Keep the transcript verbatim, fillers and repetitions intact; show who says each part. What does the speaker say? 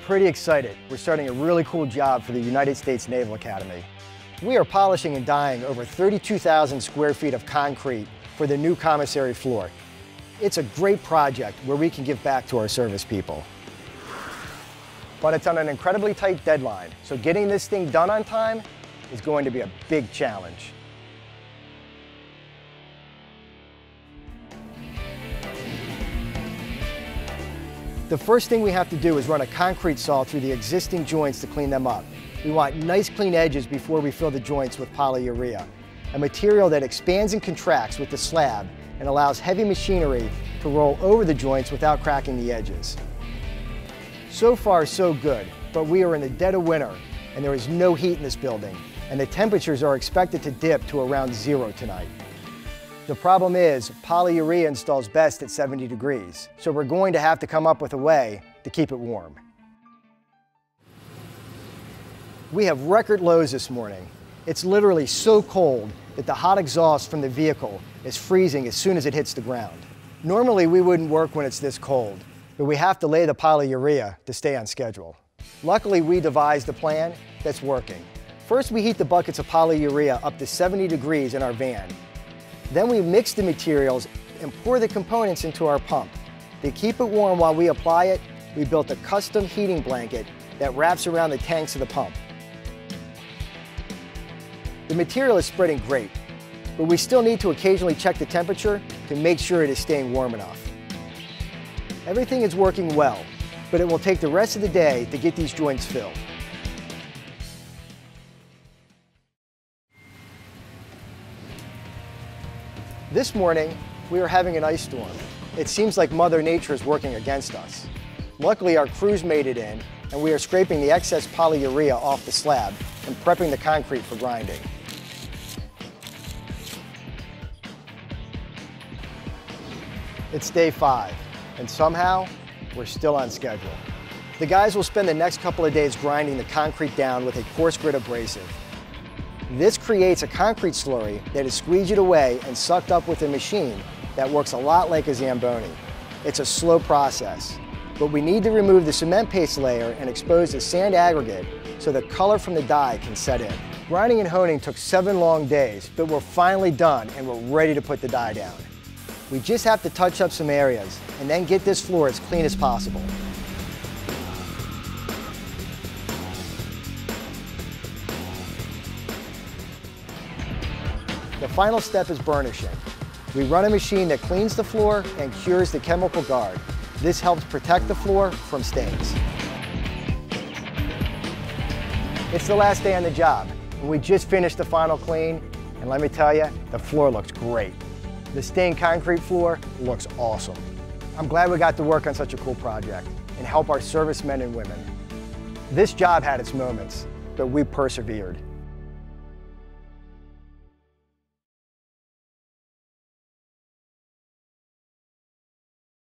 Speaker 1: pretty excited. We're starting a really cool job for the United States Naval Academy. We are polishing and dyeing over thirty-two thousand square feet of concrete for the new commissary floor. It's a great project where we can give back to our service people. But it's on an incredibly tight deadline, so getting this thing done on time is going to be a big challenge. The first thing we have to do is run a concrete saw through the existing joints to clean them up. We want nice clean edges before we fill the joints with polyurea, a material that expands and contracts with the slab and allows heavy machinery to roll over the joints without cracking the edges. So far, so good, but we are in the dead of winter and there is no heat in this building, and the temperatures are expected to dip to around zero tonight. The problem is, polyurea installs best at seventy degrees, so we're going to have to come up with a way to keep it warm. We have record lows this morning. It's literally so cold that the hot exhaust from the vehicle is freezing as soon as it hits the ground. Normally we wouldn't work when it's this cold, but we have to lay the polyurea to stay on schedule. Luckily, we devised a plan that's working. First, we heat the buckets of polyurea up to seventy degrees in our van. Then we mix the materials and pour the components into our pump. To keep it warm while we apply it, we built a custom heating blanket that wraps around the tanks of the pump. The material is spreading great, but we still need to occasionally check the temperature to make sure it is staying warm enough. Everything is working well, but it will take the rest of the day to get these joints filled. This morning, we are having an ice storm. It seems like Mother Nature is working against us. Luckily, our crews made it in, and we are scraping the excess polyurea off the slab and prepping the concrete for grinding. It's day five, and somehow, we're still on schedule. The guys will spend the next couple of days grinding the concrete down with a coarse grit abrasive. This creates a concrete slurry that is squeegeed away and sucked up with a machine that works a lot like a Zamboni. It's a slow process, but we need to remove the cement paste layer and expose the sand aggregate so the color from the dye can set in. Grinding and honing took seven long days, but we're finally done and we're ready to put the dye down. We just have to touch up some areas and then get this floor as clean as possible. The final step is burnishing. We run a machine that cleans the floor and cures the chemical guard. This helps protect the floor from stains. It's the last day on the job, and we just finished the final clean, and let me tell you, the floor looks great. The stained concrete floor looks awesome. I'm glad we got to work on such a cool project and help our servicemen and women. This job had its moments, but we persevered.